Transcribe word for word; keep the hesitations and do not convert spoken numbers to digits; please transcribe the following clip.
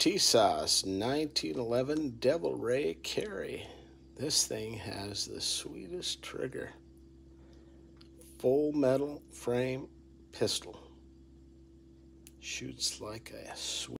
T S A S nineteen eleven Devil Ray Carry. This thing has the sweetest trigger. Full metal frame pistol. Shoots like a sweet